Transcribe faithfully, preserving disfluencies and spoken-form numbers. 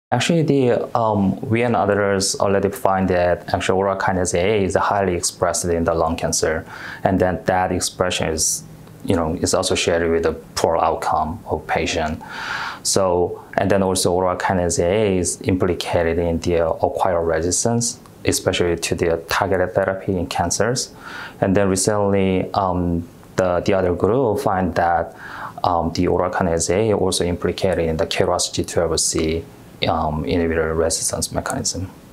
Actually, the um, we and others already find that actually Aurora kinase A is highly expressed in the lung cancer, and then that expression is, you know, is associated with a poor outcome of patient. So, and then also Aurora kinase A is implicated in the acquired resistance, especially to the targeted therapy in cancers. And then recently, um, the the other group find that um, the Aurora kinase A also implicated in the K R A S G twelve C Um, inhibitor resistance mechanism.